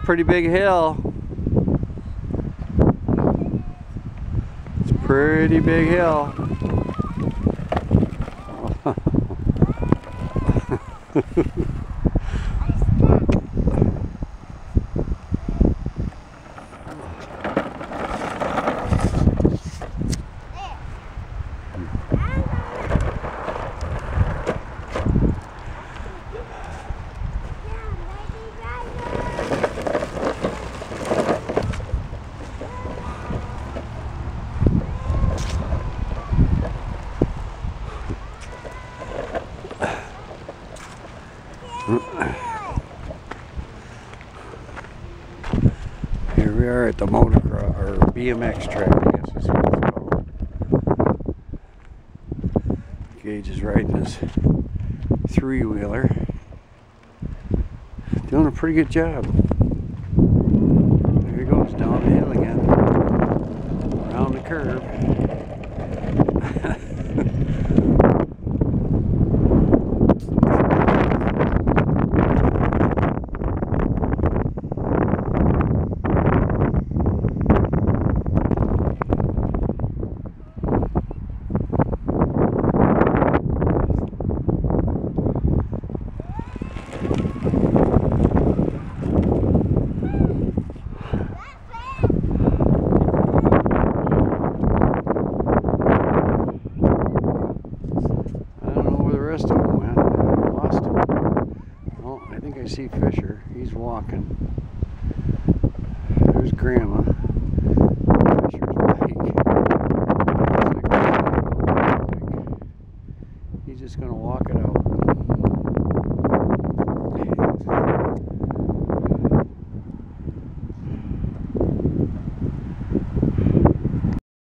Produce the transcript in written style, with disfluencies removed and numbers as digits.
a pretty big hill. It's a pretty big hill. Here we are at the motocross or BMX track, I guess is what it's called. Gage is riding his three-wheeler. Doing a pretty good job. There he goes down the hill again. Around the curve. I see Fisher. He's walking. There's Grandma. Fisher's bike. He's just going to walk it out.